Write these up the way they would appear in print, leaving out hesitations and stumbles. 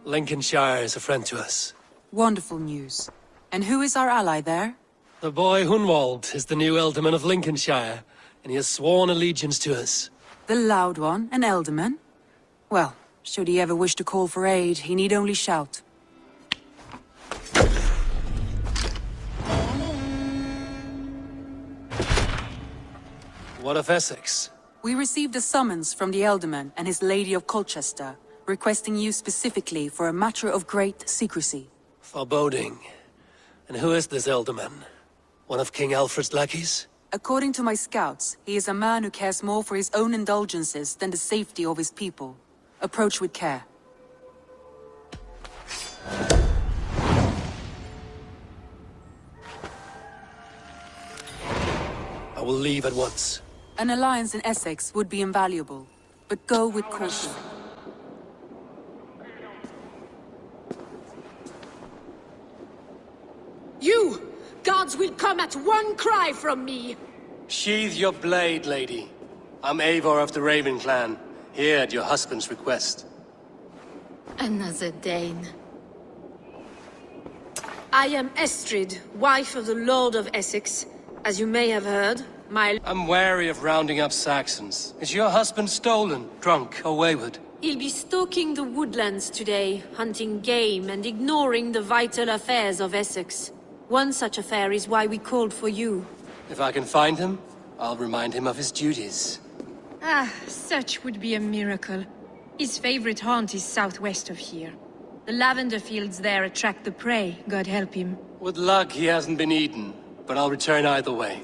Lincolnshire is a friend to us. Wonderful news. And who is our ally there? The boy Hunwald is the new Ealdorman of Lincolnshire, and he has sworn allegiance to us. The loud one, an Ealdorman? Well, should he ever wish to call for aid, he need only shout. What of Essex? We received a summons from the Ealdorman and his Lady of Colchester, requesting you specifically for a matter of great secrecy. Foreboding. And who is this Ealdorman? One of King Alfred's lackeys? According to my scouts, he is a man who cares more for his own indulgences than the safety of his people. Approach with care. I will leave at once. An alliance in Essex would be invaluable, but go with caution. You! Guards will come at one cry from me! Sheathe your blade, lady. I'm Eivor of the Raven clan, here at your husband's request. Another Dane. I am Estrid, wife of the Lord of Essex. As you may have heard, I'm wary of rounding up Saxons. Is your husband stolen, drunk, or wayward? He'll be stalking the woodlands today, hunting game and ignoring the vital affairs of Essex. One such affair is why we called for you. If I can find him, I'll remind him of his duties. Such would be a miracle. His favorite haunt is southwest of here. The lavender fields there attract the prey, God help him. With luck, he hasn't been eaten, but I'll return either way.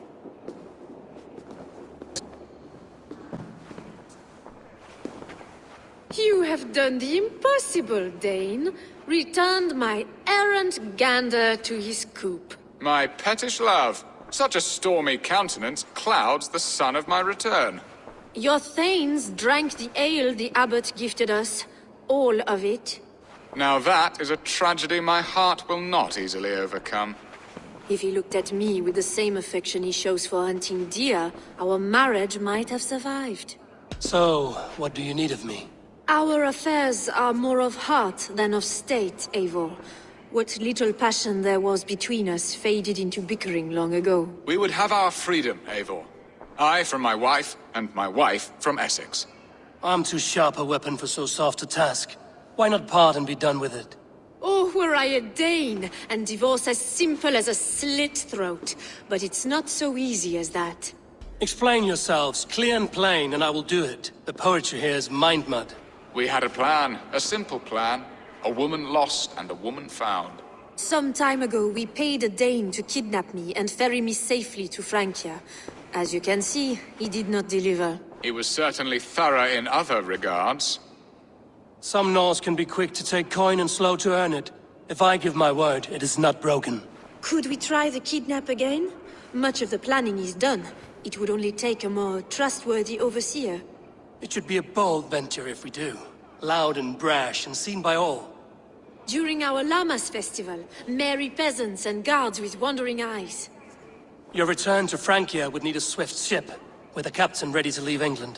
You have done the impossible, Dane. Returned my errant gander to his coop. My pettish love, such a stormy countenance clouds the sun of my return. Your thanes drank the ale the abbot gifted us. All of it. Now that is a tragedy my heart will not easily overcome. If he looked at me with the same affection he shows for hunting deer, our marriage might have survived. So, what do you need of me? Our affairs are more of heart than of state, Eivor. What little passion there was between us faded into bickering long ago. We would have our freedom, Eivor. I from my wife, and my wife from Essex. I'm too sharp a weapon for so soft a task. Why not part and be done with it? Oh, were I a Dane, and divorce as simple as a slit throat. But it's not so easy as that. Explain yourselves, clear and plain, and I will do it. The poetry here is mind mud. We had a plan, a simple plan. A woman lost and a woman found. Some time ago, we paid a Dane to kidnap me and ferry me safely to Francia. As you can see, he did not deliver. He was certainly thorough in other regards. Some Norse can be quick to take coin and slow to earn it. If I give my word, it is not broken. Could we try the kidnap again? Much of the planning is done. It would only take a more trustworthy overseer. It should be a bold venture if we do. Loud and brash and seen by all. During our Llamas festival, merry peasants and guards with wandering eyes. Your return to Francia would need a swift ship, with a captain ready to leave England.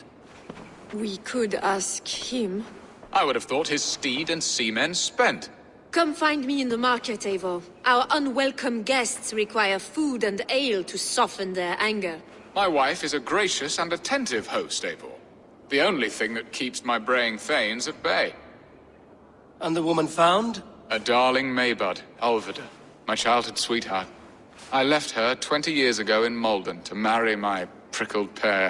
We could ask him. I would have thought his steed and seamen spent. Come find me in the market, Eivor. Our unwelcome guests require food and ale to soften their anger. My wife is a gracious and attentive host, Eivor. The only thing that keeps my braying thanes at bay. And the woman found? A darling Maybud, Alvida, my childhood sweetheart. I left her 20 years ago in Malden to marry my prickled pear.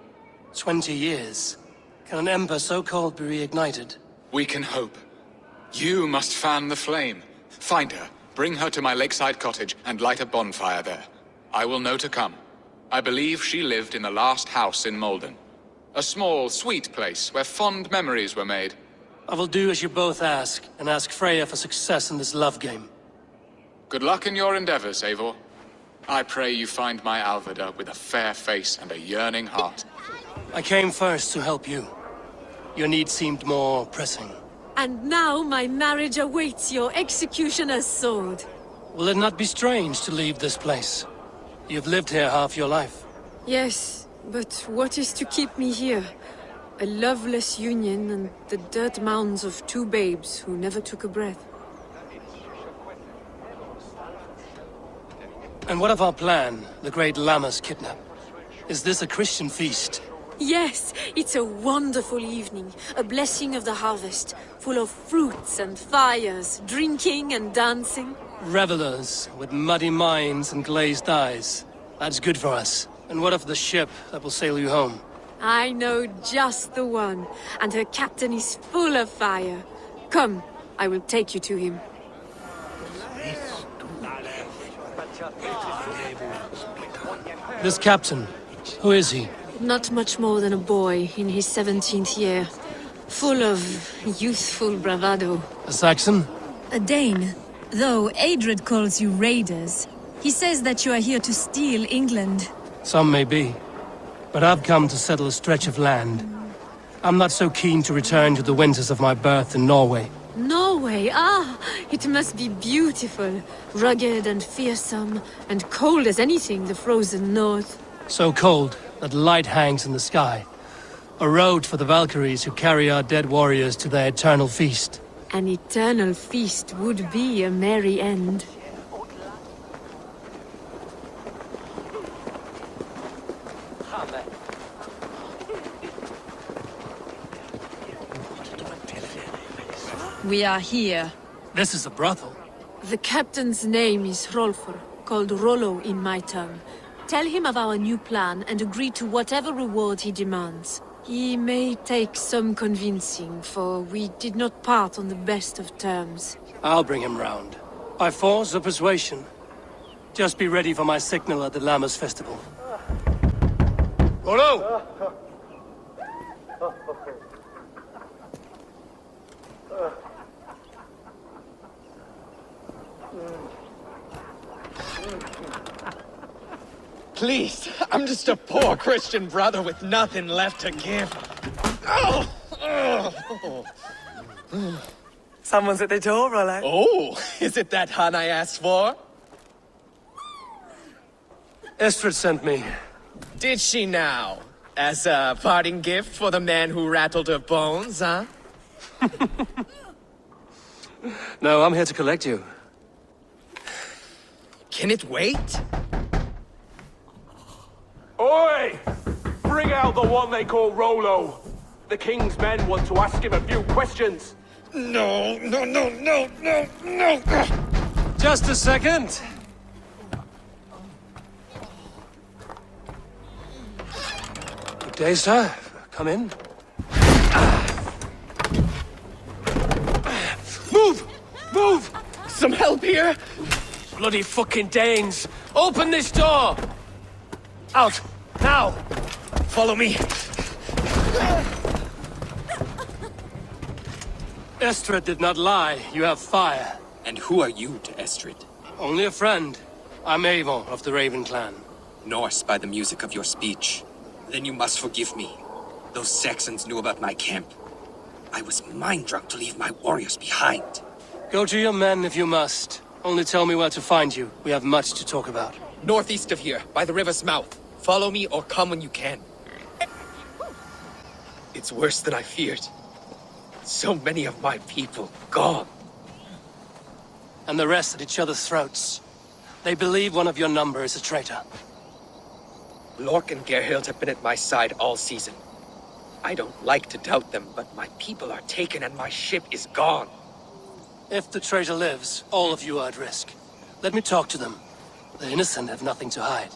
20 years? Can an ember so cold be reignited? We can hope. You must fan the flame. Find her, bring her to my lakeside cottage, and light a bonfire there. I will know to come. I believe she lived in the last house in Malden. A small, sweet place where fond memories were made. I will do as you both ask, and ask Freya for success in this love game. Good luck in your endeavors, Eivor. I pray you find my Alvida with a fair face and a yearning heart. I came first to help you. Your need seemed more pressing. And now my marriage awaits your executioner's sword. Will it not be strange to leave this place? You've lived here half your life. Yes, but what is to keep me here? A loveless union and the dirt mounds of two babes who never took a breath. And what of our plan, the great Lamma's kidnap? Is this a Christian feast? Yes, it's a wonderful evening, a blessing of the harvest, full of fruits and fires, drinking and dancing. Revelers with muddy minds and glazed eyes. That's good for us. And what of the ship that will sail you home? I know just the one, and her captain is full of fire. Come, I will take you to him. This captain, who is he? Not much more than a boy in his 17th year. Full of youthful bravado. A Saxon? A Dane. Though Adred calls you raiders, he says that you are here to steal England. Some may be. But I've come to settle a stretch of land. I'm not so keen to return to the winters of my birth in Norway. Norway, it must be beautiful. Rugged and fearsome, and cold as anything the frozen north. So cold that light hangs in the sky. A road for the Valkyries who carry our dead warriors to their eternal feast. An eternal feast would be a merry end. We are here. This is a brothel. The captain's name is Hrolfr, called Rollo in my tongue. Tell him of our new plan and agree to whatever reward he demands. He may take some convincing, for we did not part on the best of terms. I'll bring him round. By force or persuasion. Just be ready for my signal at the Lamma's festival. Rollo! Please, I'm just a poor Christian brother with nothing left to give. Someone's at the door, Rollo. Oh, is it that hun I asked for? Estrid sent me. Did she now? As a parting gift for the man who rattled her bones, huh? No, I'm here to collect you. Can it wait? Oi! Bring out the one they call Rollo. The king's men want to ask him a few questions. No. Just a second. Good day, sir. Come in. Move! Move! Some help here? Bloody fucking Danes! Open this door! Out! Now! Follow me. Estrid did not lie. You have fire. And who are you to Estrid? Only a friend. I'm Eivor of the Raven clan. Norse by the music of your speech. Then you must forgive me. Those Saxons knew about my camp. I was mind-drunk to leave my warriors behind. Go to your men if you must. Only tell me where to find you. We have much to talk about. Northeast of here, by the river's mouth. Follow me or come when you can. It's worse than I feared. So many of my people gone. And the rest at each other's throats. They believe one of your number is a traitor. Lork and Gerhild have been at my side all season. I don't like to doubt them, but my people are taken and my ship is gone. If the traitor lives, all of you are at risk. Let me talk to them. The innocent have nothing to hide.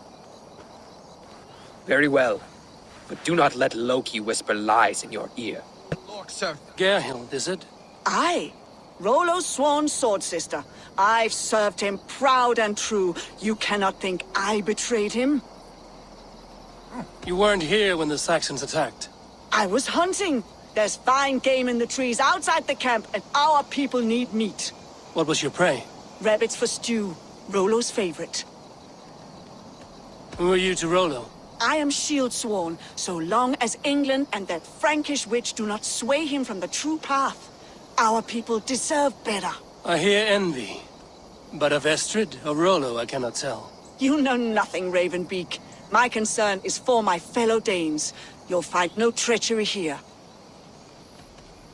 Very well. But do not let Loki whisper lies in your ear. Lork, sir. Gerhild, is it? Aye. Rollo's sworn sword sister. I've served him proud and true. You cannot think I betrayed him? You weren't here when the Saxons attacked. I was hunting. There's fine game in the trees outside the camp, and our people need meat. What was your prey? Rabbits for stew. Rollo's favorite. Who are you to Rollo? I am shield sworn, so long as England and that Frankish witch do not sway him from the true path. Our people deserve better. I hear envy. But of Estrid or Rollo, I cannot tell. You know nothing, Ravenbeak. My concern is for my fellow Danes. You'll find no treachery here.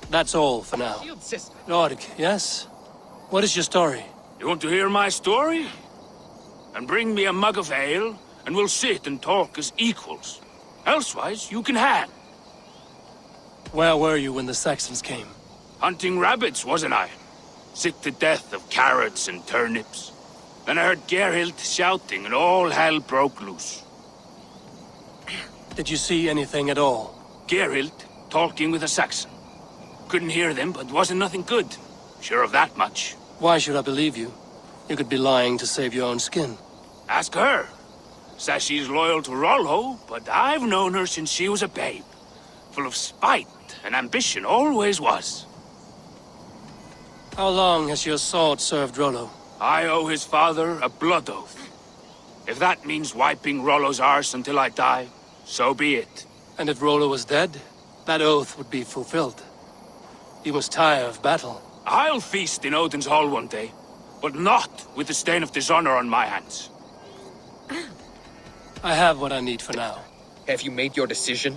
That's all for now. Shield sister. Lord, yes? What is your story? You want to hear my story? And bring me a mug of ale, and we'll sit and talk as equals. Elsewise, you can hang. Where were you when the Saxons came? Hunting rabbits, wasn't I? Sick to death of carrots and turnips. Then I heard Gerhild shouting, and all hell broke loose. Did you see anything at all? Gerhild talking with a Saxon. Couldn't hear them, but wasn't nothing good. Sure of that much. Why should I believe you? You could be lying to save your own skin. Ask her. Says she's loyal to Rollo, but I've known her since she was a babe. Full of spite and ambition, always was. How long has your sword served Rollo? I owe his father a blood oath. If that means wiping Rollo's arse until I die, so be it. And if Rollo was dead, that oath would be fulfilled. You must tire of battle. I'll feast in Odin's hall one day, but not with the stain of dishonor on my hands. I have what I need for now. Have you made your decision?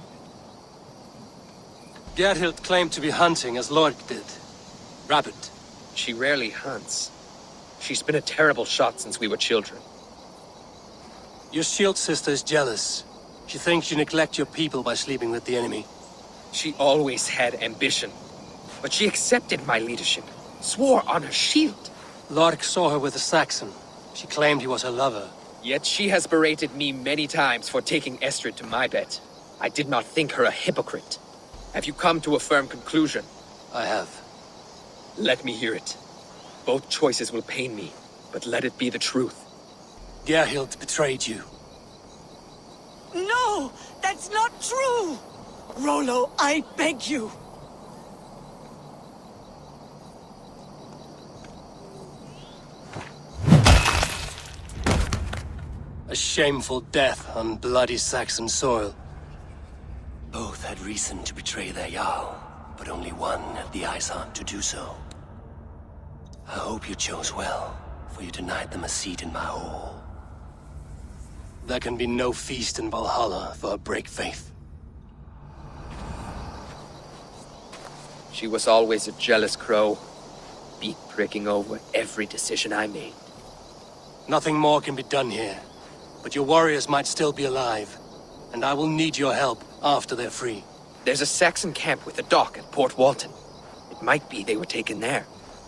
Gerhild claimed to be hunting as Lord did. Rabbit. She rarely hunts. She's been a terrible shot since we were children. Your shield sister is jealous. She thinks you neglect your people by sleeping with the enemy. She always had ambition. But she accepted my leadership. Swore on her shield. Lork saw her with a Saxon. She claimed he was her lover. Yet she has berated me many times for taking Estrid to my bed. I did not think her a hypocrite. Have you come to a firm conclusion? I have. Let me hear it. Both choices will pain me, but let it be the truth. Gerhild betrayed you. No! That's not true! Rollo, I beg you! A shameful death on bloody Saxon soil. Both had reason to betray their Jarl, but only one had the eyesight to do so. I hope you chose well, for you denied them a seat in my hall. There can be no feast in Valhalla for a break faith. She was always a jealous crow, beak pricking over every decision I made. Nothing more can be done here, but your warriors might still be alive, and I will need your help after they're free. There's a Saxon camp with a dock at Port Walton. It might be they were taken there.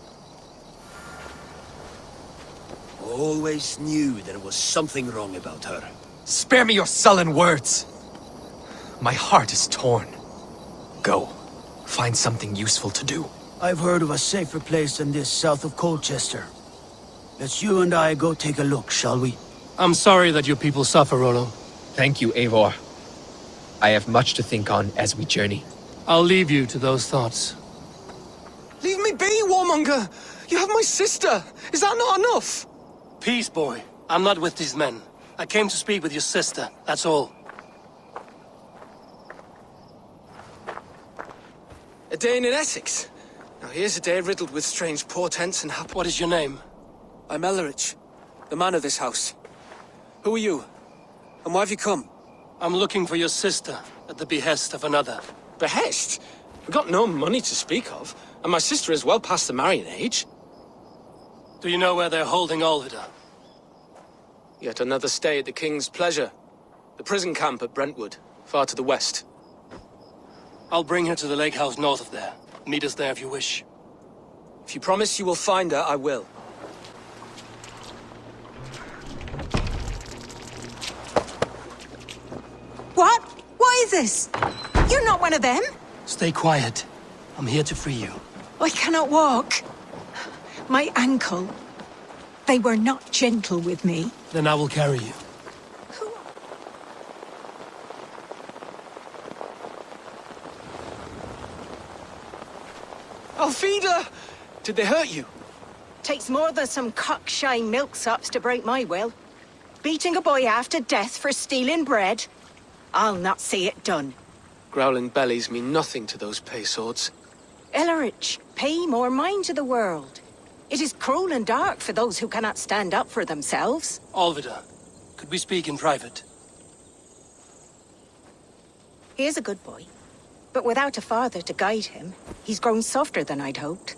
Always knew there was something wrong about her. Spare me your sullen words! My heart is torn. Go. Find something useful to do. I've heard of a safer place than this south of Colchester. Let's you and I go take a look, shall we? I'm sorry that your people suffer, Rollo. Thank you, Eivor. I have much to think on as we journey. I'll leave you to those thoughts. Leave me be, warmonger! You have my sister! Is that not enough? Peace, boy. I'm not with these men. I came to speak with your sister, that's all. A day in Essex. Now here's a day riddled with strange portents and What is your name? I'm Ellerich, the man of this house. Who are you? And why have you come? I'm looking for your sister, at the behest of another. Behest? We've got no money to speak of, and my sister is well past the marrying age. Do you know where they're holding Olvida? Yet another stay at the King's pleasure. The prison camp at Brentwood, far to the west. I'll bring her to the lake house north of there. Meet us there if you wish. If you promise you will find her, I will. What? What is this? You're not one of them? Stay quiet. I'm here to free you. I cannot walk. My ankle. They were not gentle with me. Then I will carry you. Alfida! Did they hurt you? Takes more than some cockshy milksops to break my will. Beating a boy half to death for stealing bread? I'll not see it done. Growling bellies mean nothing to those pay swords. Ellerich, pay more mind to the world. It is cruel and dark for those who cannot stand up for themselves. Olvida, could we speak in private? Here's a good boy. But without a father to guide him, he's grown softer than I'd hoped.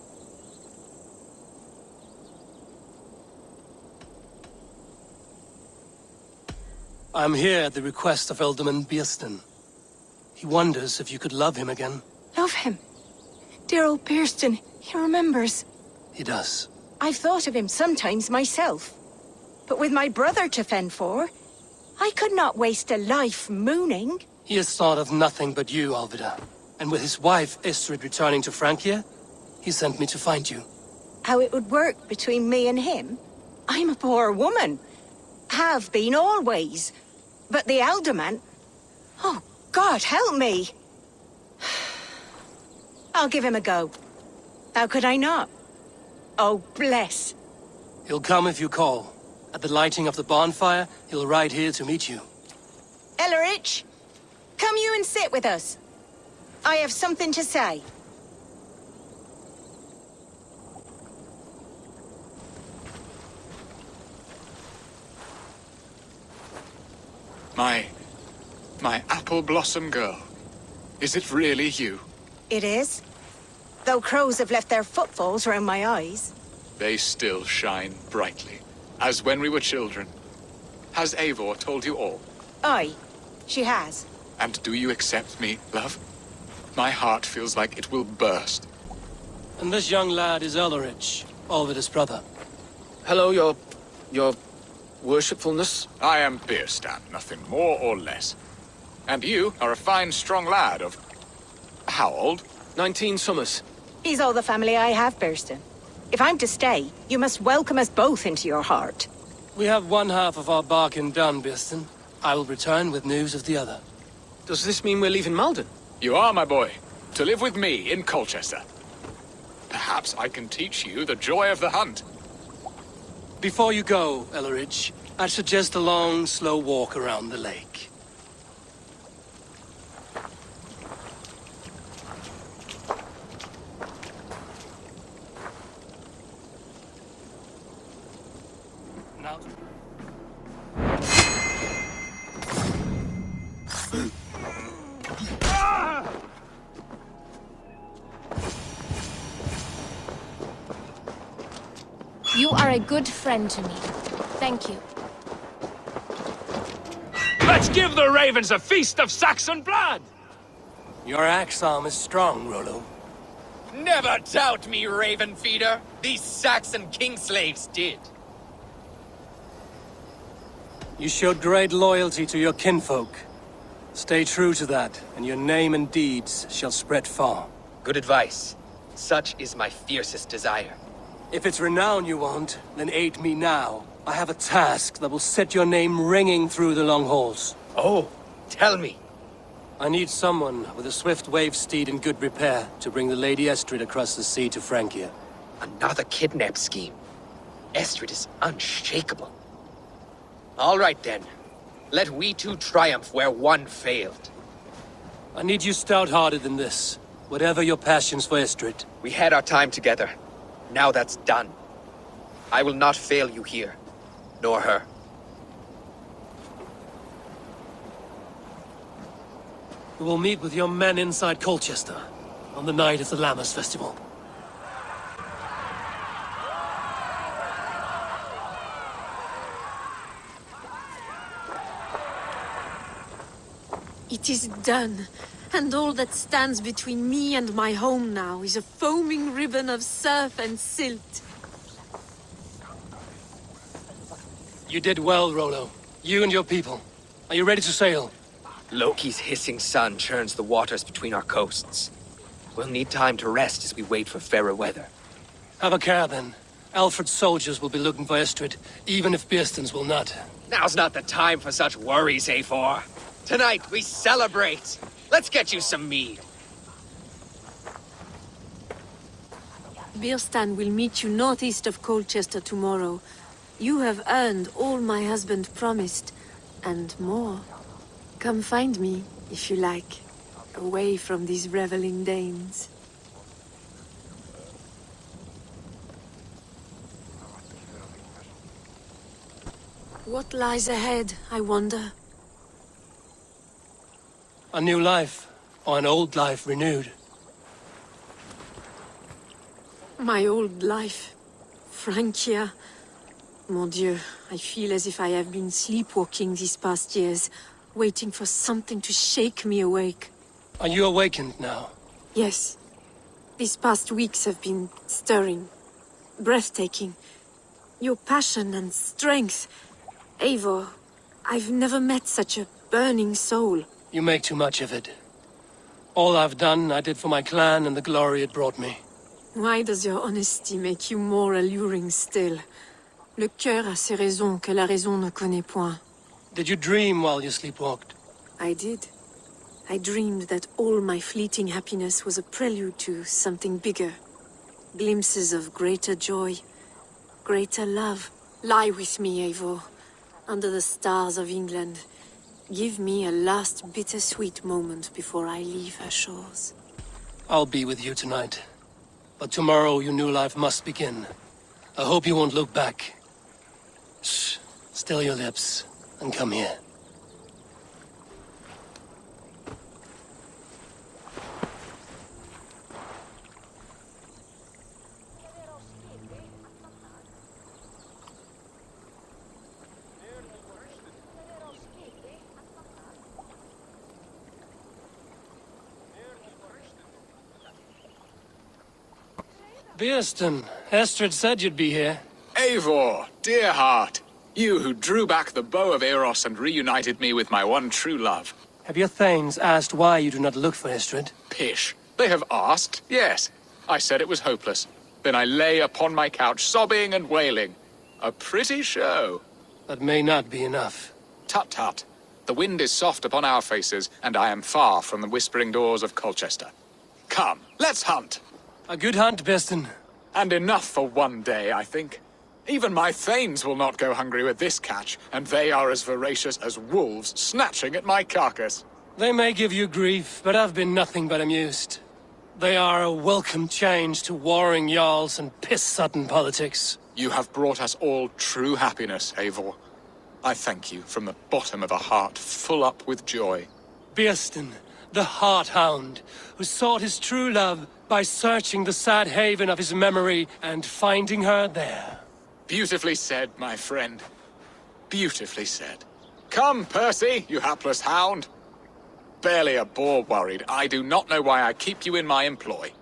I'm here at the request of Alderman Birsten. He wonders if you could love him again. Love him? Dear old Birsten, he remembers. He does. I've thought of him sometimes myself. But with my brother to fend for, I could not waste a life mooning. He has thought of nothing but you, Alvida. And with his wife, Estrid, returning to Francia, he sent me to find you. How it would work between me and him? I'm a poor woman. Have been always. But the alderman... Oh, God, help me! I'll give him a go. How could I not? Oh, bless. He'll come if you call. At the lighting of the bonfire, he'll ride here to meet you. Ellerich, come you and sit with us. I have something to say. My apple blossom girl. Is it really you? It is. Though crows have left their footfalls around my eyes. They still shine brightly, as when we were children. Has Eivor told you all? Aye, she has. And do you accept me, love? My heart feels like it will burst. And this young lad is Ellerich, Alvida's brother. Hello, your worshipfulness. I am Birsten, nothing more or less. And you are a fine, strong lad of... how old? 19 summers. He's all the family I have, Birsten. If I'm to stay, you must welcome us both into your heart. We have one half of our bargain done, Birsten. I will return with news of the other. Does this mean we're leaving Malden? You are, my boy, to live with me in Colchester. Perhaps I can teach you the joy of the hunt. Before you go, Ellerich, I'd suggest a long, slow walk around the lake. Now... You are a good friend to me. Thank you. Let's give the ravens a feast of Saxon blood! Your axe arm is strong, Rollo. Never doubt me, raven feeder. These Saxon kingslaves did. You showed great loyalty to your kinfolk. Stay true to that, and your name and deeds shall spread far. Good advice. Such is my fiercest desire. If it's renown you want, then aid me now. I have a task that will set your name ringing through the long halls. Oh, tell me. I need someone with a swift wave steed in good repair to bring the Lady Estrid across the sea to Francia. Another kidnap scheme. Estrid is unshakable. All right then. Let we two triumph where one failed. I need you stout-hearted in this, whatever your passions for Estrid. We had our time together. Now that's done. I will not fail you here, nor her. We will meet with your men inside Colchester on the night of the Lammas Festival. It is done, and all that stands between me and my home now is a foaming ribbon of surf and silt. You did well, Rollo. You and your people. Are you ready to sail? Loki's hissing sun churns the waters between our coasts. We'll need time to rest as we wait for fairer weather. Have a care, then. Alfred's soldiers will be looking for Estrid, even if Birsten's will not. Now's not the time for such worries, Eivor. Tonight, we celebrate. Let's get you some mead. Birsten will meet you northeast of Colchester tomorrow. You have earned all my husband promised, and more. Come find me, if you like, away from these reveling Danes. What lies ahead, I wonder? A new life. or an old life renewed? My old life. Francia. Mon Dieu, I feel as if I have been sleepwalking these past years, waiting for something to shake me awake. Are you awakened now? Yes. These past weeks have been stirring, breathtaking. Your passion and strength. Eivor, I've never met such a burning soul. You make too much of it. All I've done, I did for my clan and the glory it brought me. Why does your honesty make you more alluring still? Le cœur a ses raisons que la raison ne connaît point. Did you dream while you sleepwalked? I did. I dreamed that all my fleeting happiness was a prelude to something bigger. Glimpses of greater joy, greater love. Lie with me, Eivor, under the stars of England. Give me a last bittersweet moment before I leave her shores. I'll be with you tonight. But tomorrow your new life must begin. I hope you won't look back. Shh. Still your lips, and come here. Beerston, Estrid said you'd be here. Eivor, dear heart. You who drew back the bow of Eros and reunited me with my one true love. Have your thanes asked why you do not look for Estrid? Pish. They have asked, yes. I said it was hopeless. Then I lay upon my couch, sobbing and wailing. A pretty show. That may not be enough. Tut-tut. The wind is soft upon our faces, and I am far from the whispering doors of Colchester. Come, let's hunt. A good hunt, Beerston. And enough for one day, I think. Even my thanes will not go hungry with this catch, and they are as voracious as wolves snatching at my carcass. They may give you grief, but I've been nothing but amused. They are a welcome change to warring jarls and piss-sodden politics. You have brought us all true happiness, Eivor. I thank you from the bottom of a heart full up with joy. Beerston, the Heart-Hound, who sought his true love by searching the sad haven of his memory and finding her there. Beautifully said, my friend. Beautifully said. Come, Percy, you hapless hound. Barely a boar worried. I do not know why I keep you in my employ.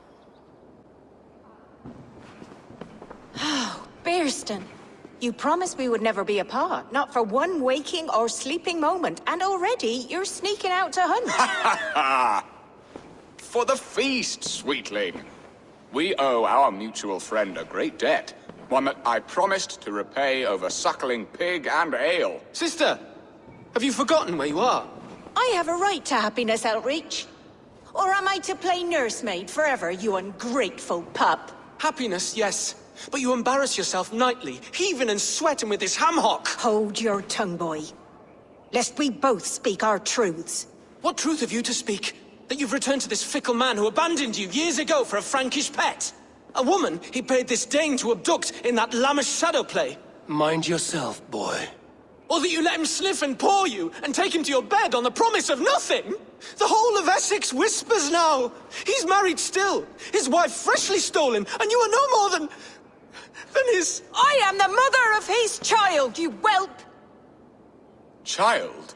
Oh, Beerston. You promised we would never be apart, not for one waking or sleeping moment, and already you're sneaking out to hunt. Ha ha! For the feast, sweetling. We owe our mutual friend a great debt, one that I promised to repay over suckling pig and ale. Sister, have you forgotten where you are? I have a right to happiness, Outreach. Or am I to play nursemaid forever, you ungrateful pup? Happiness, yes. But you embarrass yourself nightly, heaving and sweating with this ham-hock. Hold your tongue, boy. Lest we both speak our truths. What truth have you to speak? That you've returned to this fickle man who abandoned you years ago for a Frankish pet? A woman he paid this Dane to abduct in that lammish shadow play? Mind yourself, boy. Or that you let him sniff and paw you, and take him to your bed on the promise of nothing? The whole of Essex whispers now. He's married still, his wife freshly stolen, and you are no more than his... I am the mother of his child, you whelp! Child?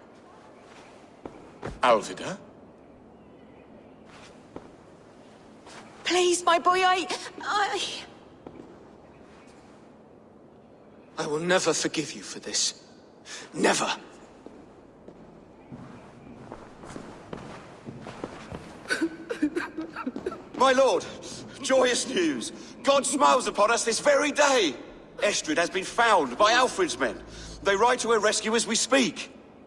Alvida? Please, my boy, I will never forgive you for this. Never! My lord, joyous news! God smiles upon us this very day! Estrid has been found by Alfred's men. They ride to her rescue as we speak.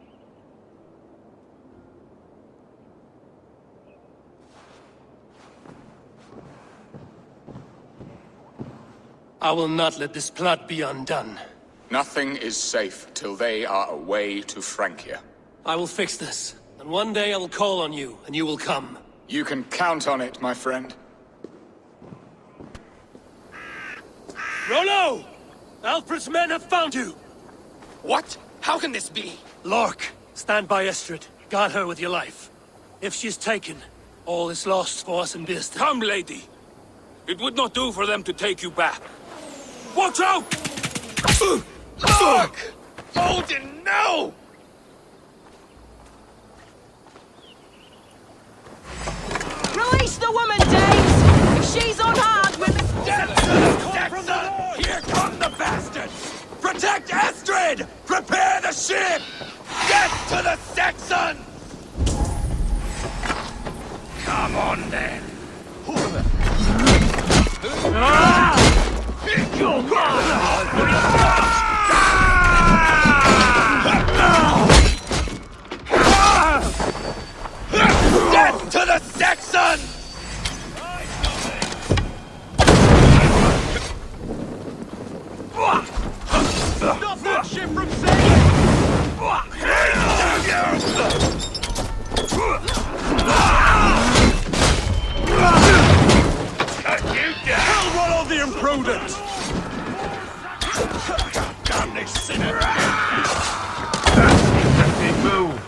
I will not let this plot be undone. Nothing is safe till they are away to Francia. I will fix this, and one day I will call on you, and you will come. You can count on it, my friend. Rollo! Alfred's men have found you! What? How can this be? Lork, stand by Estrid. Guard her with your life. If she's taken, All is lost for us in this. Come, lady. It would not do for them to take you back. Watch out! Fuck! Odin, no! Release the woman, Danes! If she's unharmed, we'll... Here come the bastards! Protect Estrid! Prepare the ship! Get to the Saxon! Come on, then. Get to the Saxon! Stop that ship from sailing! Hell, Rollo the imprudent! Damn this sinner! Move!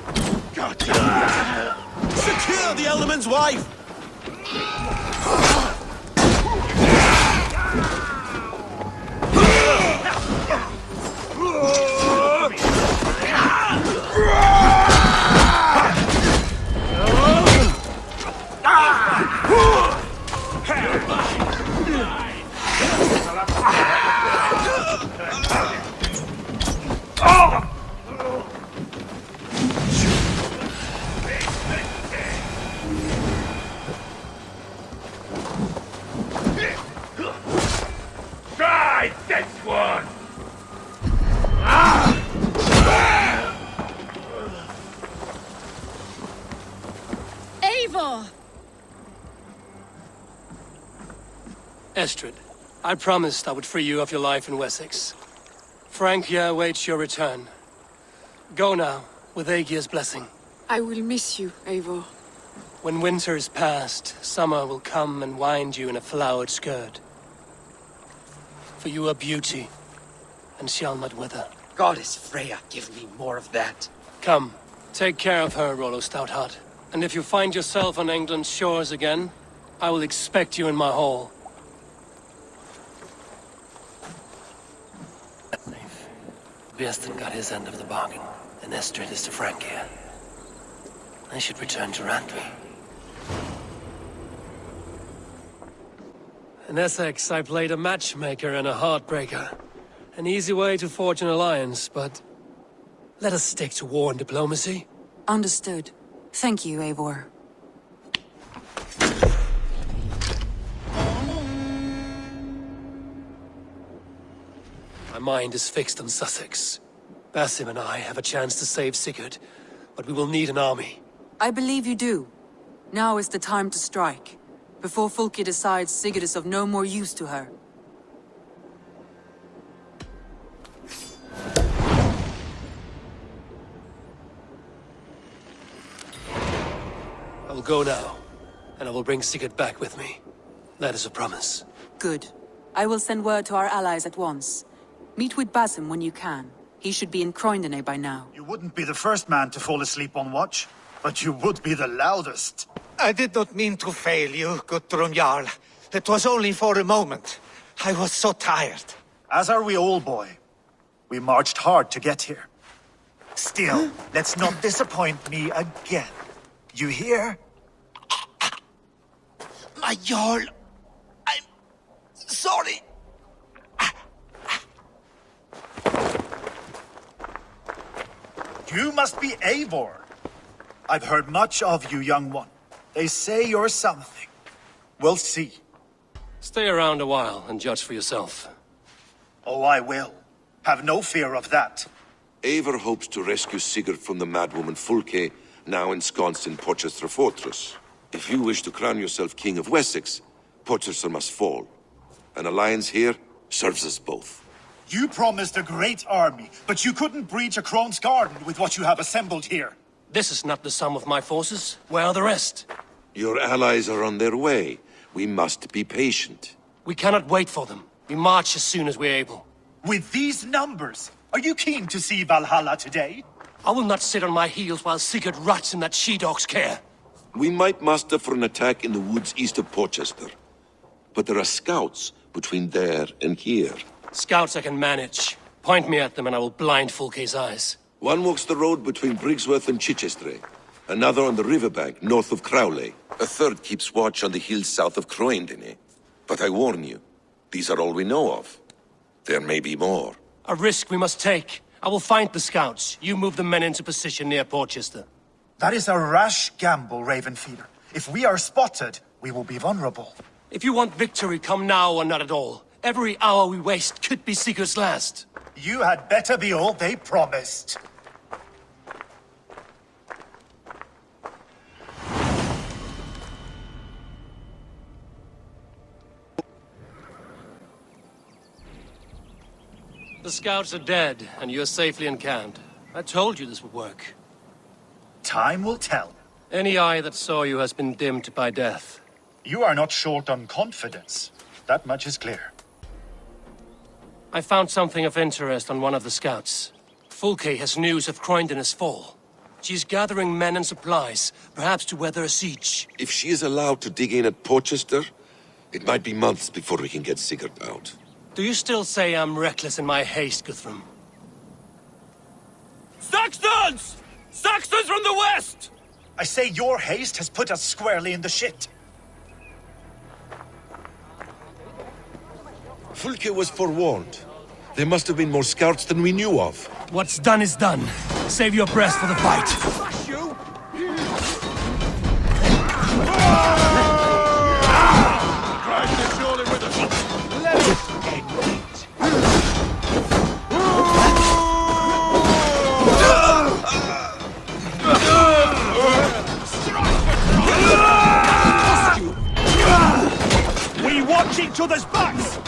Secure the Elderman's wife! Try this one! Eivor! Estrid, I promised I would free you of your life in Wessex. Frank here awaits your return. Go now, with Aegir's blessing. I will miss you, Eivor. When winter is past, summer will come and wind you in a flowered skirt. For you are beauty, and shall not wither. Goddess Freya, give me more of that. Come, take care of her, Rollo Stoutheart. And if you find yourself on England's shores again, I will expect you in my hall. Björsten got his end of the bargain, and Estrid is to Frank here. I should return to Randvi. In Essex, I played a matchmaker and a heartbreaker. An easy way to forge an alliance, but... let us stick to war and diplomacy. Understood. Thank you, Eivor. My mind is fixed on Sussex. Basim and I have a chance to save Sigurd, but we will need an army. I believe you do. Now is the time to strike, before Fulke decides Sigurd is of no more use to her. I will go now, and I will bring Sigurd back with me. That is a promise. Good. I will send word to our allies at once. Meet with Basim when you can. He should be in Croydon by now. You wouldn't be the first man to fall asleep on watch, but you would be the loudest. I did not mean to fail you, Guthrum Jarl. It was only for a moment. I was so tired. As are we all, boy. We marched hard to get here. Still, let's not disappoint me again. You hear? My Jarl, I'm sorry. You must be Eivor. I've heard much of you, young one. They say you're something. We'll see. Stay around a while and judge for yourself. Oh, I will. Have no fear of that. Eivor hopes to rescue Sigurd from the madwoman Fulke, now ensconced in Porchester Fortress. If you wish to crown yourself King of Wessex, Porchester must fall. An alliance here serves us both. You promised a great army, but you couldn't breach a Crone's garden with what you have assembled here. This is not the sum of my forces. Where are the rest? Your allies are on their way. We must be patient. We cannot wait for them. We march as soon as we're able. With these numbers, are you keen to see Valhalla today? I will not sit on my heels while Sigurd rots in that she-dog's care. We might muster for an attack in the woods east of Portchester. But there are scouts between there and here. Scouts I can manage. Point me at them and I will blind Fulke's eyes. One walks the road between Briggsworth and Chichester. Another on the riverbank north of Crowley. A third keeps watch on the hills south of Croendene. But I warn you, these are all we know of. There may be more. A risk we must take. I will find the scouts. You move the men into position near Portchester. That is a rash gamble, Ravenfeeder. If we are spotted, we will be vulnerable. If you want victory, come now or not at all. Every hour we waste could be Sigurd's last. You had better be all they promised. The scouts are dead, and you're safely encamped. I told you this would work. Time will tell. Any eye that saw you has been dimmed by death. You are not short on confidence. That much is clear. I found something of interest on one of the scouts. Fulke has news of Croendene's fall. She's gathering men and supplies, perhaps to weather a siege. If she is allowed to dig in at Portchester, it might be months before we can get Sigurd out. Do you still say I'm reckless in my haste, Guthrum? Saxons! Saxons from the west! I say your haste has put us squarely in the shit. Fulke was forewarned. There must have been more scouts than we knew of. What's done is done. Save your breath for the fight. We watch each other's backs!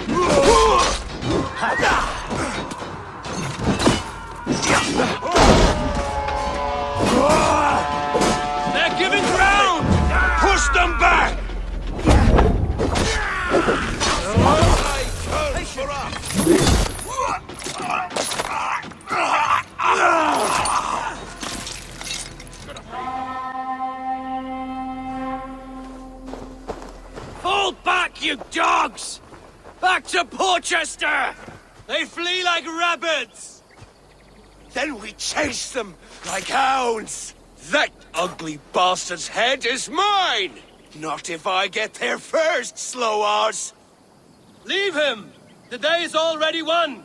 They're giving ground! Push them back! Fall back, you dogs! Back to Portchester! They flee like rabbits! Then we chase them like hounds! That ugly bastard's head is mine! Not if I get there first, slow-arse! Leave him! The day is already won!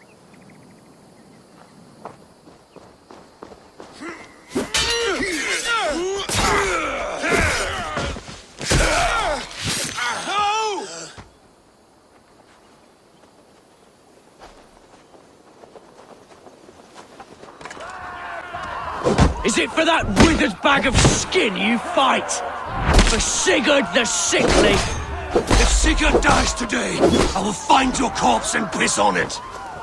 Is it for that withered bag of skin you fight? For Sigurd the Sickly? If Sigurd dies today, I will find your corpse and piss on it.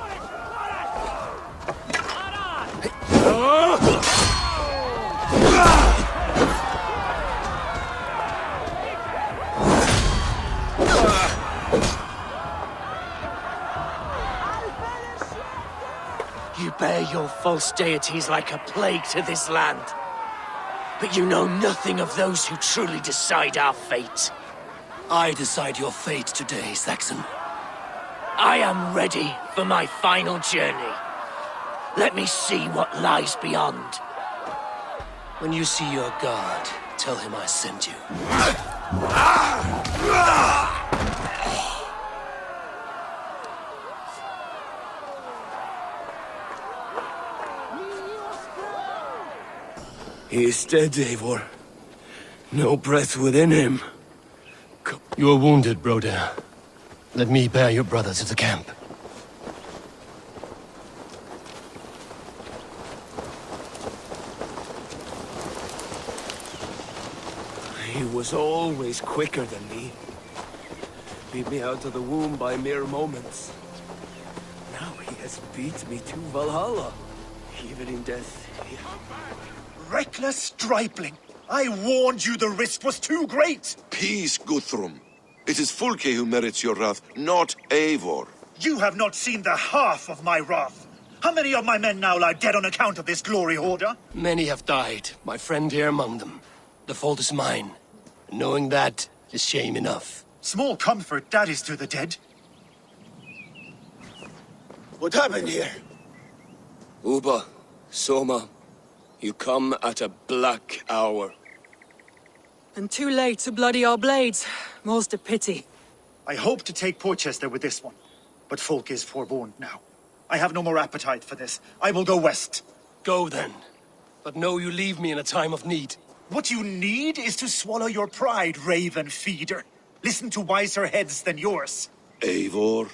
You bear your false deities like a plague to this land. But you know nothing of those who truly decide our fate. I decide your fate today, Saxon. I am ready for my final journey. Let me see what lies beyond. When you see your god, tell him I sent you. He is dead, Eivor. No breath within him. You are wounded, Broder. Let me bear your brother to the camp. He was always quicker than me. Beat me out of the womb by mere moments. Now he has beat me to Valhalla. Even in death, he... Reckless stripling! I warned you the risk was too great! Peace, Guthrum. It is Fulke who merits your wrath, not Eivor. You have not seen the half of my wrath. How many of my men now lie dead on account of this glory hoarder? Many have died, my friend here among them. The fault is mine. Knowing that is shame enough. Small comfort that is to the dead. What happened here? Uba, Soma, you come at a black hour. And too late to bloody our blades. Most a pity. I hope to take Porchester with this one, but folk is forewarned now. I have no more appetite for this. I will go west. Go then. But know you leave me in a time of need. What you need is to swallow your pride, raven feeder. Listen to wiser heads than yours. Eivor.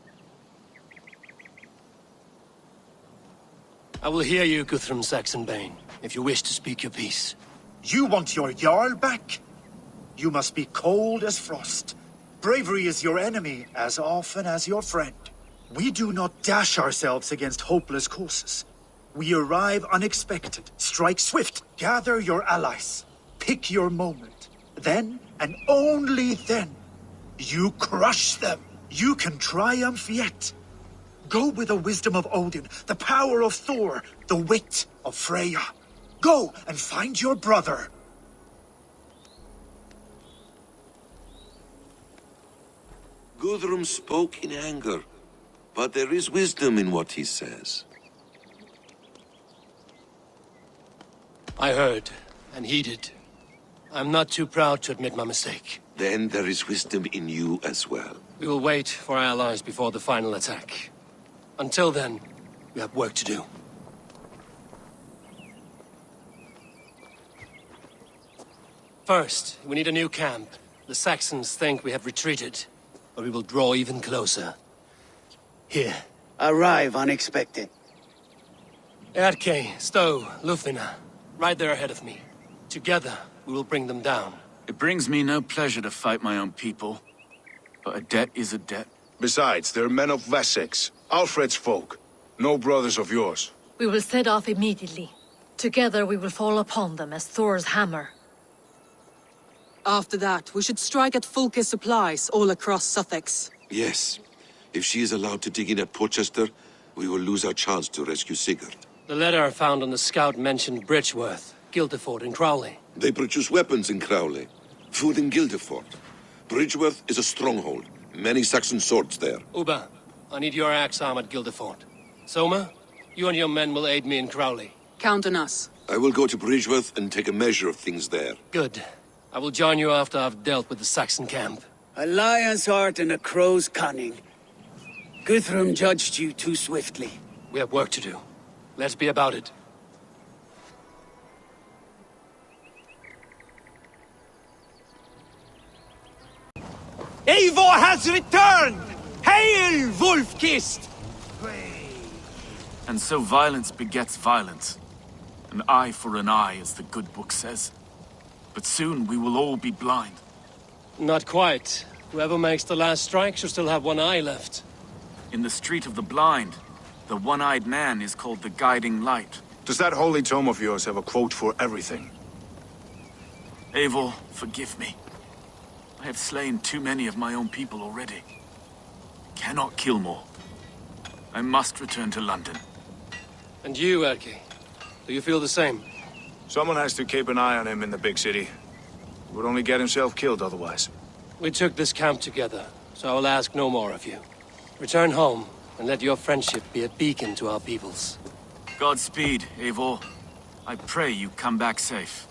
I will hear you, Guthrum Saxonbane, if you wish to speak your piece. You want your Jarl back? You must be cold as frost. Bravery is your enemy as often as your friend. We do not dash ourselves against hopeless courses. We arrive unexpected, strike swift, gather your allies, pick your moment. Then, and only then, you crush them. You can triumph yet. Go with the wisdom of Odin, the power of Thor, the wit of Freya. Go and find your brother. Guthrum spoke in anger, but there is wisdom in what he says. I heard, and heeded. I'm not too proud to admit my mistake. Then there is wisdom in you as well. We will wait for our allies before the final attack. Until then, we have work to do. First, we need a new camp. The Saxons think we have retreated, but we will draw even closer. Here. Arrive unexpected. Erke, Stowe, Lufina, right there ahead of me. Together, we will bring them down. It brings me no pleasure to fight my own people, but a debt is a debt. Besides, they're men of Wessex, Alfred's folk, no brothers of yours. We will set off immediately. Together we will fall upon them as Thor's hammer. After that, we should strike at Fulke's supplies all across Sussex. Yes. If she is allowed to dig in at Porchester, we will lose our chance to rescue Sigurd. The letter found on the scout mentioned Bridgeworth, Guildeford, and Crowley. They produce weapons in Crowley, food in Guildeford. Bridgeworth is a stronghold. Many Saxon swords there. Uba, I need your axe arm at Guildeford. Soma, you and your men will aid me in Crowley. Count on us. I will go to Bridgeworth and take a measure of things there. Good. I will join you after I've dealt with the Saxon camp. A lion's heart and a crow's cunning. Guthrum judged you too swiftly. We have work to do. Let's be about it. Eivor has returned! Hail, Wolf-Kissed! And so violence begets violence. An eye for an eye, as the good book says. But soon we will all be blind. Not quite. Whoever makes the last strike should still have one eye left. In the Street of the Blind, the one-eyed man is called the Guiding Light. Does that holy tome of yours have a quote for everything? Eivor, forgive me. I have slain too many of my own people already. Cannot kill more. I must return to London. And you, Erke? Do you feel the same? Someone has to keep an eye on him in the big city. He would only get himself killed otherwise. We took this camp together, so I will ask no more of you. Return home, and let your friendship be a beacon to our peoples. Godspeed, Eivor. I pray you come back safe.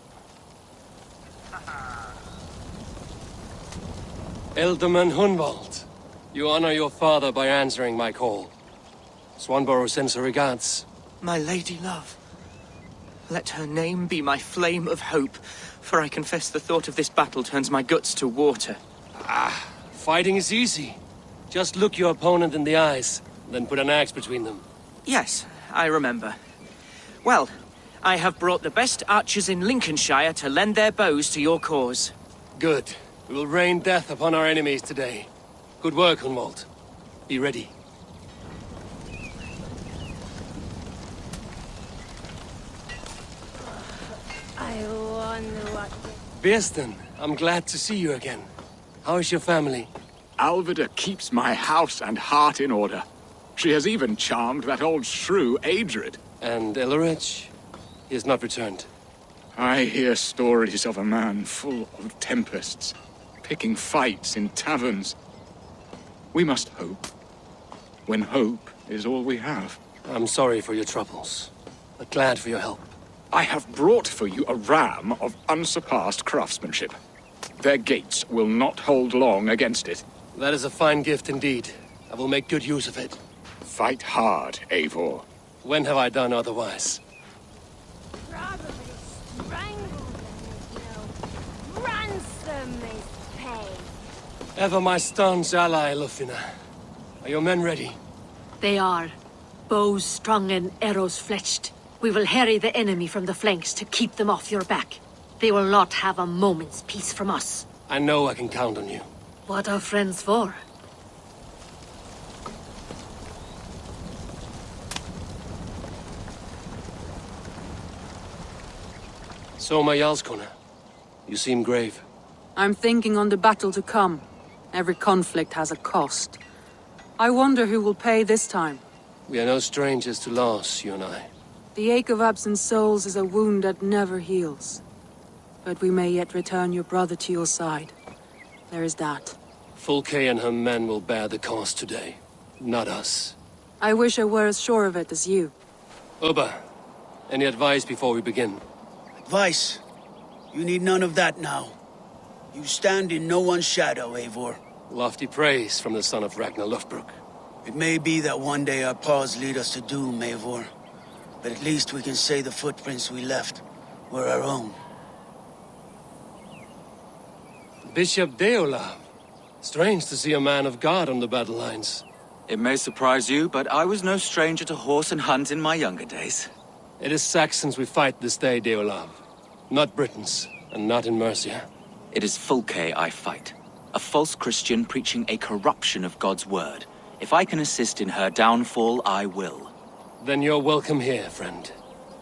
Ealdorman Hunwald, you honor your father by answering my call. Swanborough sends her regards. My lady love. Let her name be my flame of hope, for I confess the thought of this battle turns my guts to water. Fighting is easy. Just look your opponent in the eyes, then put an axe between them. Yes, I remember. Well, I have brought the best archers in Lincolnshire to lend their bows to your cause. Good. We will rain death upon our enemies today. Good work, Hunwald. Be ready. I wonder what... Birsten, I'm glad to see you again. How is your family? Alvida keeps my house and heart in order. She has even charmed that old shrew, Adrid. And Elrich? He has not returned. I hear stories of a man full of tempests, picking fights in taverns. We must hope, when hope is all we have. I'm sorry for your troubles, but glad for your help. I have brought for you a ram of unsurpassed craftsmanship. Their gates will not hold long against it. That is a fine gift indeed. I will make good use of it. Fight hard, Eivor. When have I done otherwise? Probably strangle them, ransom is paid. Ever my staunch ally, Lufina. Are your men ready? They are. Bows strung and arrows fletched. We will harry the enemy from the flanks to keep them off your back. They will not have a moment's peace from us. I know I can count on you. What are friends for? Soma Jarlskona, you seem grave. I'm thinking on the battle to come. Every conflict has a cost. I wonder who will pay this time. We are no strangers to loss, you and I. The ache of absent souls is a wound that never heals. But we may yet return your brother to your side. There is that. Fulke and her men will bear the cost today, not us. I wish I were as sure of it as you. Ubba, any advice before we begin? Advice? You need none of that now. You stand in no one's shadow, Eivor. Lofty praise from the son of Ragnar Lothbrok. It may be that one day our paths lead us to doom, Eivor. But at least we can say the footprints we left were our own. Bishop Deola. Strange to see a man of God on the battle lines. It may surprise you, but I was no stranger to horse and hunt in my younger days. It is Saxons we fight this day, Deolav. Not Britons, and not in Mercia. It is Fulke I fight. A false Christian preaching a corruption of God's word. If I can assist in her downfall, I will. Then you're welcome here, friend.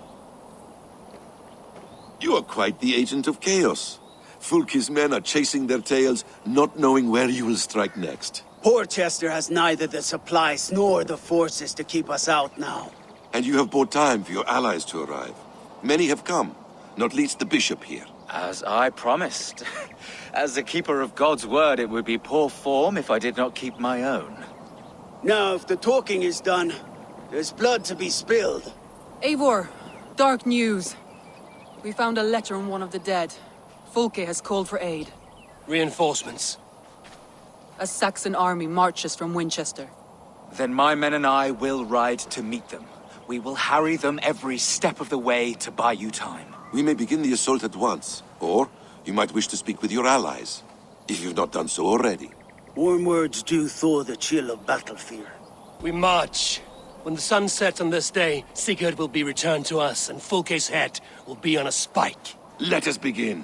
You are quite the agent of chaos. Fulke's men are chasing their tails, not knowing where you will strike next. Porchester has neither the supplies nor the forces to keep us out now. And you have bought time for your allies to arrive. Many have come, not least the bishop here. As I promised. As the keeper of God's word, it would be poor form if I did not keep my own. Now, if the talking is done, there's blood to be spilled. Eivor, dark news. We found a letter on one of the dead. Fulke has called for aid. Reinforcements. A Saxon army marches from Winchester. Then my men and I will ride to meet them. We will harry them every step of the way to buy you time. We may begin the assault at once, or you might wish to speak with your allies, if you've not done so already. Warm words do thaw the chill of battle fear. We march. When the sun sets on this day, Sigurd will be returned to us, and Fulke's head will be on a spike. Let us begin.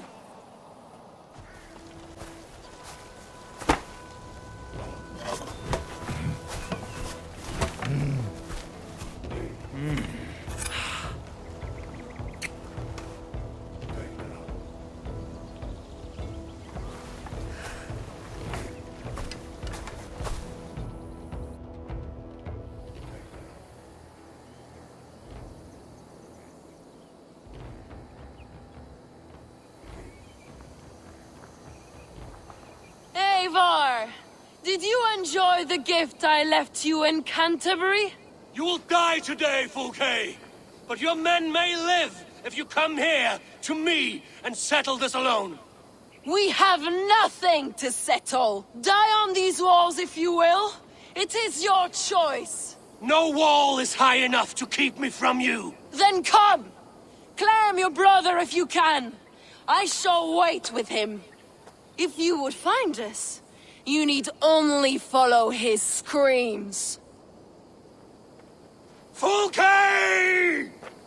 Eivor! Did you enjoy the gift I left you in Canterbury? You will die today, Fulke! But your men may live if you come here, to me, and settle this alone. We have nothing to settle. Die on these walls if you will. It is your choice. No wall is high enough to keep me from you. Then come! Claim your brother if you can. I shall wait with him. If you would find us, you need only follow his screams. Fulke!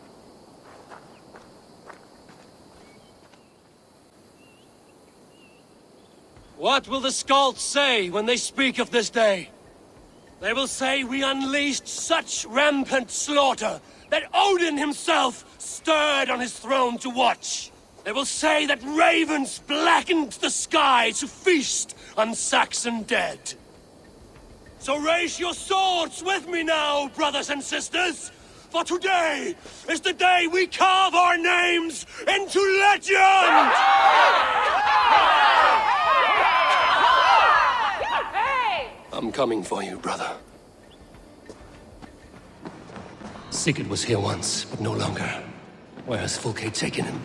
What will the Skalds say when they speak of this day? They will say we unleashed such rampant slaughter that Odin himself stirred on his throne to watch. They will say that ravens blackened the sky to feast on Saxon dead. So raise your swords with me now, brothers and sisters, For today is the day we carve our names into legend! I'm coming for you, brother. Sigurd was here once, but no longer. Where has Fulke taken him?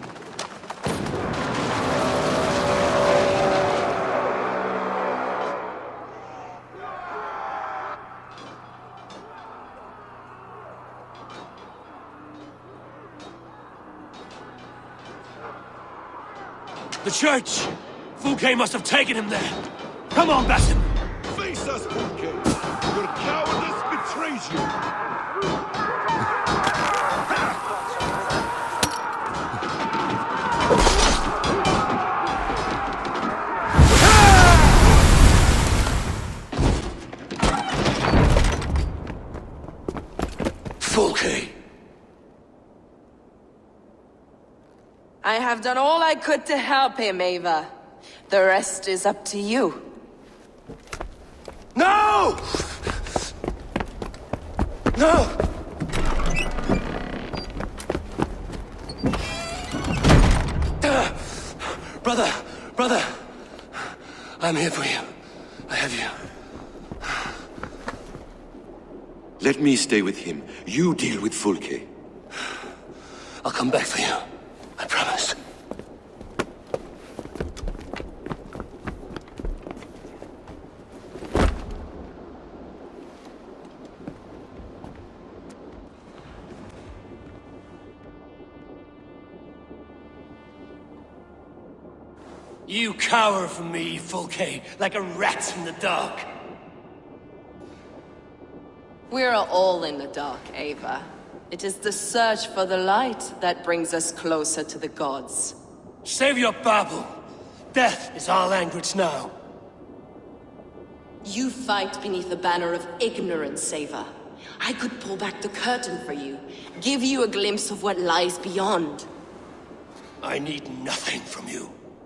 The church! Fulke must have taken him there! Come on, Basim! Face us, Fulke! Your cowardice betrays you! Fulke! I have done all I could to help him, Eivor. The rest is up to you. No! No! Brother! I'm here for you. I have you. Let me stay with him. You deal with Fulke. I'll come back for you. I promise. You cower from me, Fulke, like a rat in the dark. We're all in the dark, Eivor. It is the search for the light that brings us closer to the gods. Save your babble. Death is our language now. You fight beneath the banner of ignorance, Eivor. I could pull back the curtain for you, give you a glimpse of what lies beyond. I need nothing from you.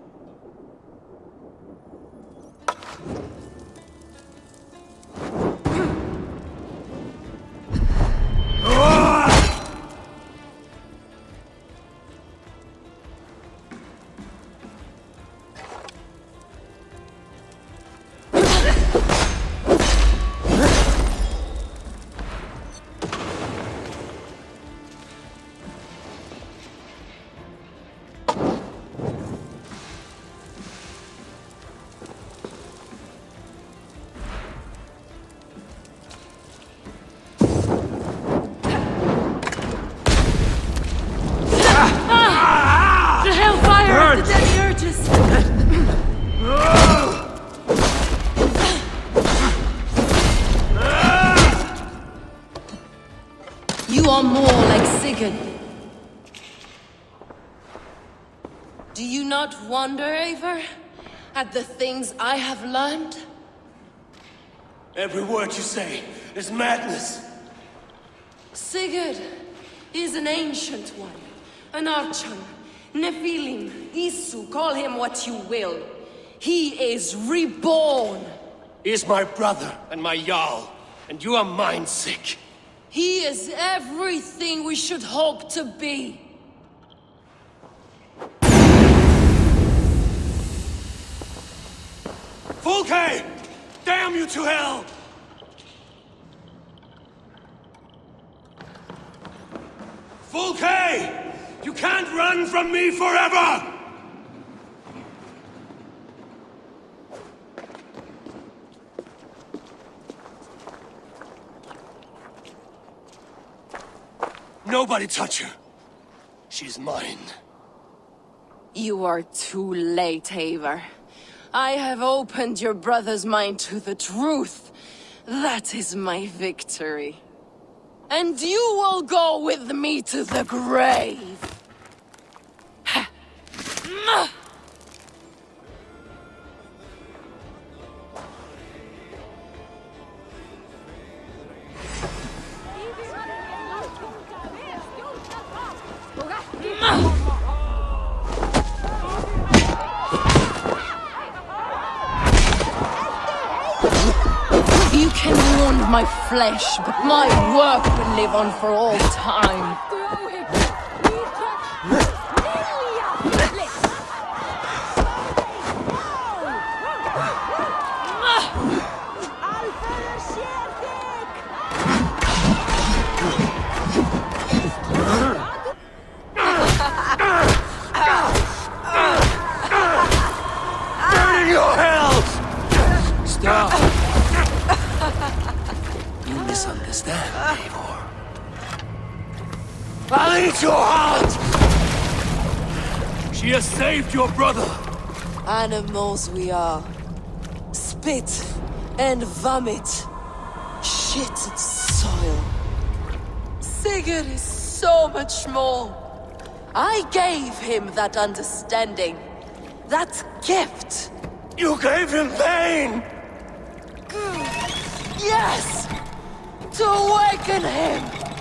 You are more like Sigurd. Do you not wonder, Eivor, at the things I have learned? Every word you say is madness. Sigurd is an ancient one, an archon, Nephilim, Isu, call him what you will. He is reborn. He is my brother and my Jarl, and you are mind sick. He is everything we should hope to be. Fulke! Damn you to hell! Fulke! You can't run from me forever! Nobody touch her. She's mine. You are too late, Eivor. I have opened your brother's mind to the truth. That is my victory. And you will go with me to the grave. You can wound my flesh, but my work will live on for all time. Burning your hells! Stop! You misunderstand, Eivor. I'll eat your heart! She has saved your brother! Animals we are. Spit and vomit. Shit and soil. Sigurd is so much more. I gave him that understanding. That gift. You gave him pain! Yes! To awaken him!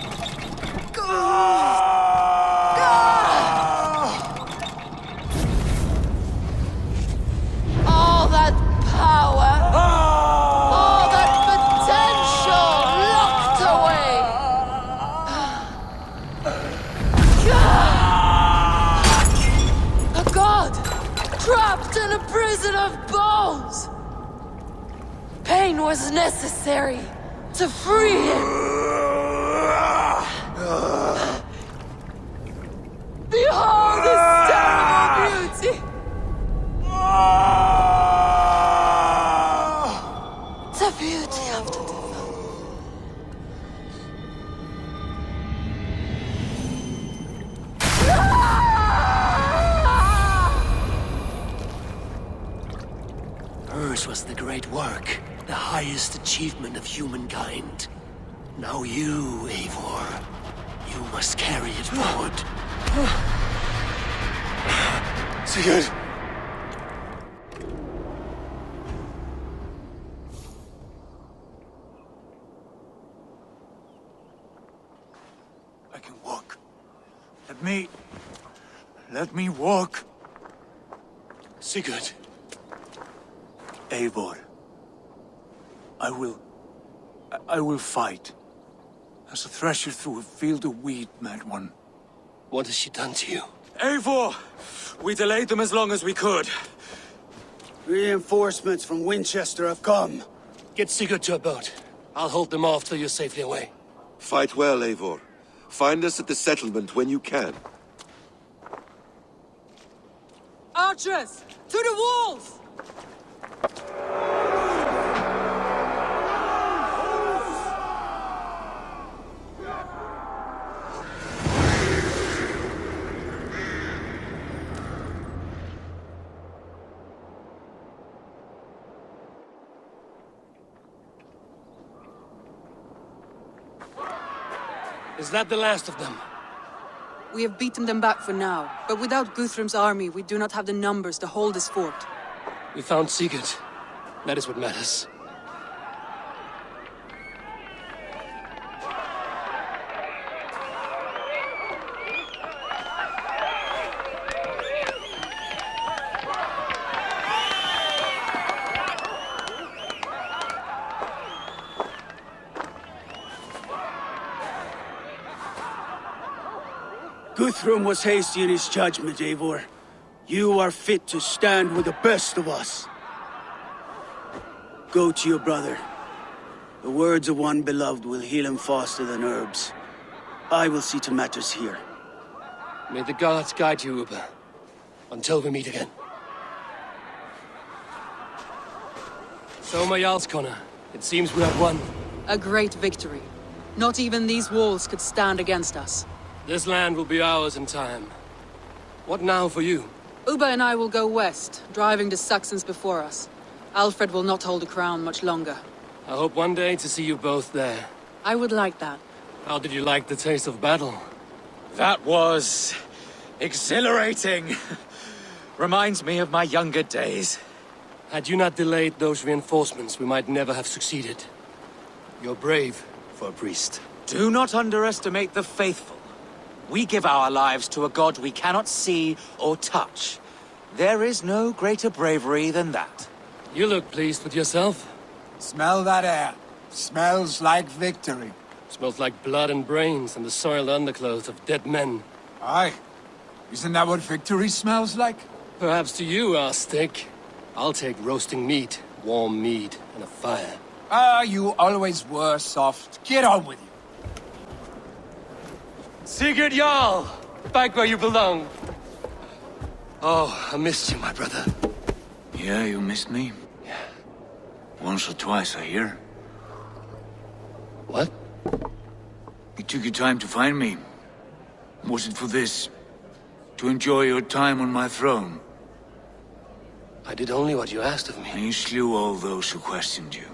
All that power, all that potential locked away. A god trapped in a prison of bones. Pain was necessary to free him. Behold this terrible beauty! The beauty of the devil. Hers was the great work, the highest achievement of humankind. Now you, Eivor, you must carry it forward. Sigurd! I can walk. Let me walk. Sigurd. Eivor. I will fight. As a thresher through a field of wheat, mad one. What has she done to you? Eivor! We delayed them as long as we could. Reinforcements from Winchester have come. Get Sigurd to a boat. I'll hold them off till you're safely away. Fight well, Eivor. Find us at the settlement when you can. Archers! To the walls! Is that the last of them? We have beaten them back for now, but without Guthrum's army, we do not have the numbers to hold this fort. We found Sigurd. That is what matters. Guthrum was hasty in his judgment, Eivor. You are fit to stand with the best of us. Go to your brother. The words of one beloved will heal him faster than herbs. I will see to matters here. May the gods guide you, Uber. Until we meet again. So, my Jarlskona, it seems we have won. A great victory. Not even these walls could stand against us. This land will be ours in time. What now for you? Uba and I will go west, driving the Saxons before us. Alfred will not hold the crown much longer. I hope one day to see you both there. I would like that. How did you like the taste of battle? That was... exhilarating. Reminds me of my younger days. Had you not delayed those reinforcements, we might never have succeeded. You're brave for a priest. Do not underestimate the faithful. We give our lives to a god we cannot see or touch. There is no greater bravery than that. You look pleased with yourself. Smell that air. Smells like victory. Smells like blood and brains and the soiled underclothes of dead men. Aye. Isn't that what victory smells like? Perhaps to you, our stick. I'll take roasting meat, warm meat, and a fire. Ah, you always were soft. Get on with you. Sigurd Jarl! Back where you belong. Oh, I missed you, my brother. Yeah, you missed me? Yeah. Once or twice, I hear. What? You took your time to find me. Was it for this? To enjoy your time on my throne? I did only what you asked of me. And you slew all those who questioned you.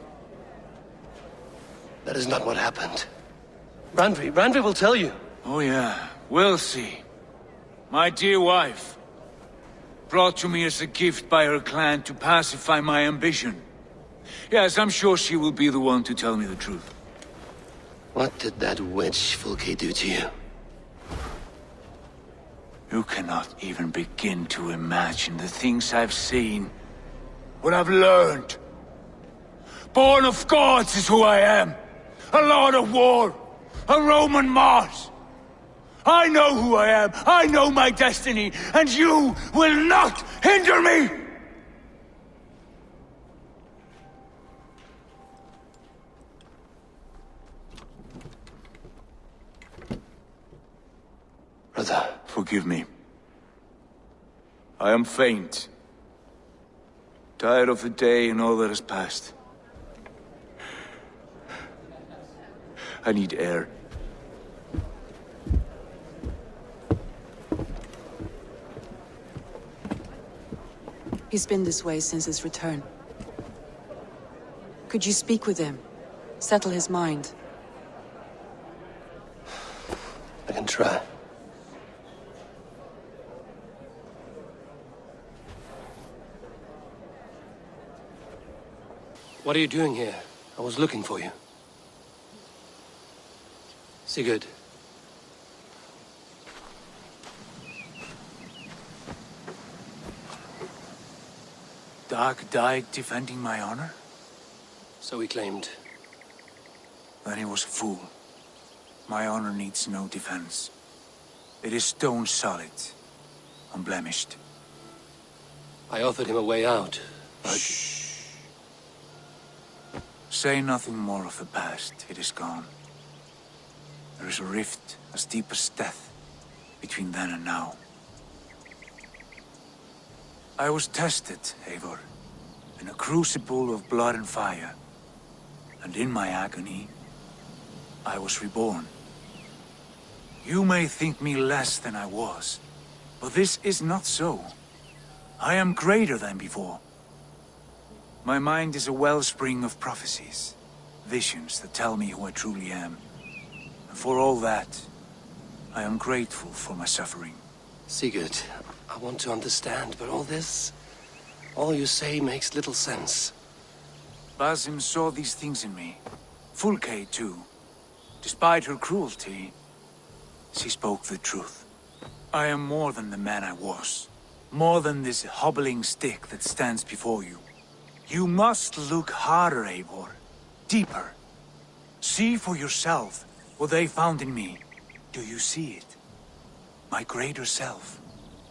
That is not what happened. Randvi will tell you. Oh yeah, we'll see. My dear wife, brought to me as a gift by her clan to pacify my ambition. Yes, I'm sure she will be the one to tell me the truth. What did that witch Fulke do to you? You cannot even begin to imagine the things I've seen. What I've learned. Born of gods is who I am. A lord of war. A Roman Mars. I know who I am. I know my destiny. And you will not hinder me! Brother. Forgive me. I am faint. Tired of the day and all that has passed. I need air. He's been this way since his return. Could you speak with him? Settle his mind? I can try. What are you doing here? I was looking for you. Sigurd. Dag died defending my honor? So he claimed. Then he was a fool. My honor needs no defense. It is stone solid, unblemished. I offered him a way out, but... Shh. Say nothing more of the past. It is gone. There is a rift as deep as death between then and now. I was tested, Eivor, in a crucible of blood and fire. And in my agony, I was reborn. You may think me less than I was, but this is not so. I am greater than before. My mind is a wellspring of prophecies, visions that tell me who I truly am. And for all that, I am grateful for my suffering. Sigurd, I want to understand, but all you say makes little sense. Basim saw these things in me. Fulke, too. Despite her cruelty, she spoke the truth. I am more than the man I was. More than this hobbling stick that stands before you. You must look harder, Eivor. Deeper. See for yourself what they found in me. Do you see it? My greater self.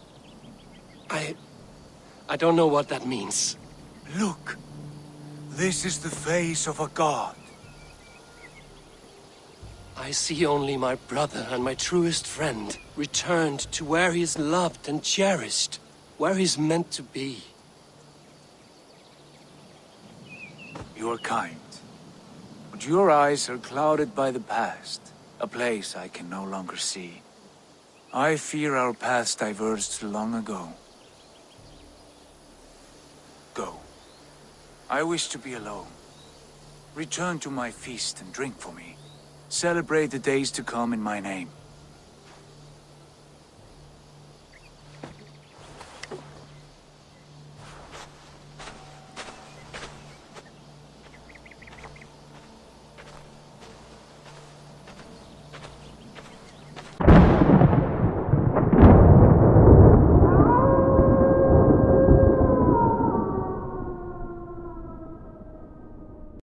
I don't know what that means. Look. This is the face of a god. I see only my brother and my truest friend returned to where he is loved and cherished, where he's meant to be. You are kind, but your eyes are clouded by the past, a place I can no longer see. I fear our paths diverged long ago. Go. I wish to be alone. Return to my feast and drink for me. Celebrate the days to come in my name.